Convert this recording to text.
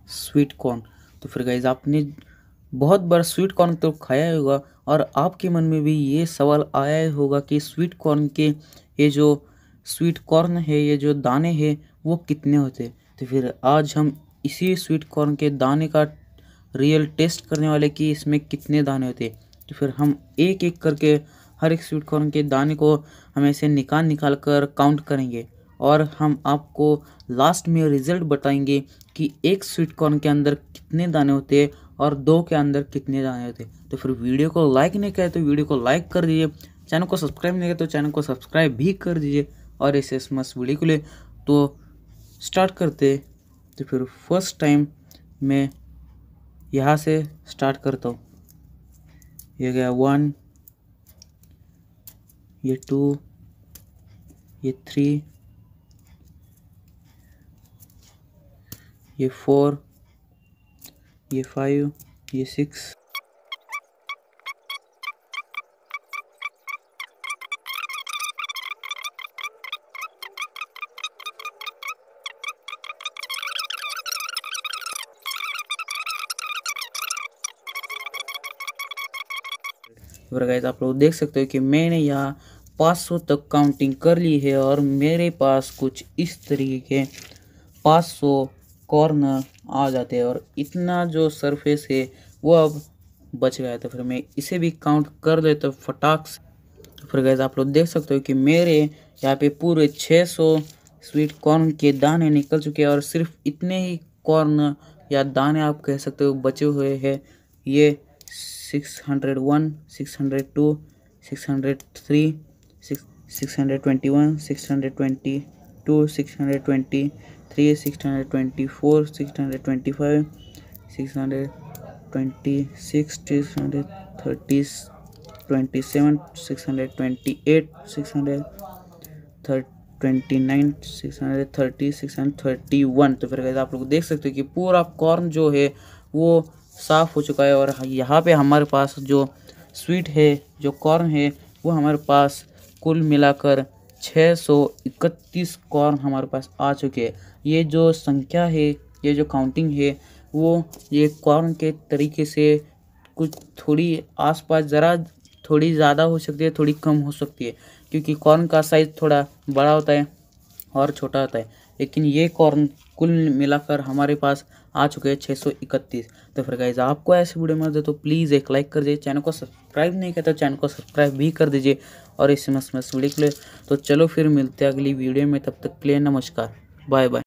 Sweet corn. तो फिर guys आपने बहुत बार स्वीट कॉर्न तो खाया होगा और आपके मन में भी ये सवाल आया होगा कि स्वीट कॉर्न के ये जो स्वीट कॉर्न है, ये जो दाने हैं वो कितने होते हैं। तो फिर आज हम इसी स्वीट कॉर्न के दाने का रियल टेस्ट करने वाले कि इसमें कितने दाने होते हैं। तो फिर हम एक एक करके हर एक स्वीट कॉर्न के दाने को हम ऐसे निकाल कर काउंट करेंगे और हम आपको लास्ट में रिजल्ट बताएंगे कि एक स्वीट कॉर्न के अंदर कितने दाने होते हैं और दो के अंदर कितने दाने होते हैं। तो फिर वीडियो को लाइक नहीं किया तो वीडियो को लाइक कर दीजिए, चैनल को सब्सक्राइब नहीं किया तो चैनल को सब्सक्राइब भी कर दीजिए। और ऐसे मस्त वीडियो के लिए तो स्टार्ट करते। तो फिर फर्स्ट टाइम मैं यहाँ से स्टार्ट करता हूँ। ये गया 1, ये 2, ये 3, ये 4, ये 5, ये 6, और गाइस आप लोग देख सकते हो कि मैंने यहाँ 500 तक काउंटिंग कर ली है और मेरे पास कुछ इस तरीके के 500 कॉर्नर आ जाते हैं और इतना जो सरफेस है वो अब बच गया। तो फिर मैं इसे भी काउंट कर लेता हूँ फटाक से। तो फिर गाइस आप लोग देख सकते हो कि मेरे यहाँ पे पूरे 600 स्वीट कॉर्न के दाने निकल चुके हैं और सिर्फ इतने ही कॉर्न या दाने आप कह सकते हो बचे हुए हैं। ये 601, 602, 603, 621, 622, 623, 624, 625, 626, 630, 27, 628, 629, 630, 631। तो फिर आप लोग देख सकते हो कि पूरा कॉर्न जो है वो साफ़ हो चुका है और यहाँ पे हमारे पास जो स्वीट है, जो कॉर्न है, वो हमारे पास कुल मिलाकर 631 कॉर्न हमारे पास आ चुके हैं। ये जो संख्या है, ये जो काउंटिंग है, वो ये कॉर्न के तरीके से कुछ थोड़ी आसपास ज़रा थोड़ी ज़्यादा हो सकती है, थोड़ी कम हो सकती है, क्योंकि कॉर्न का साइज़ थोड़ा बड़ा होता है और छोटा होता है। लेकिन ये कॉर्न कुल मिलाकर हमारे पास आ चुके हैं 631। तो फिर गाइस आपको ऐसे वीडियो मिलते तो प्लीज़ एक लाइक कर दीजिए, चैनल को सब्सक्राइब नहीं किया तो चैनल को सब्सक्राइब भी कर दीजिए और इस मस्त वीडियो के लिए। तो चलो फिर मिलते हैं अगली वीडियो में, तब तक के लिए नमस्कार, बाय बाय।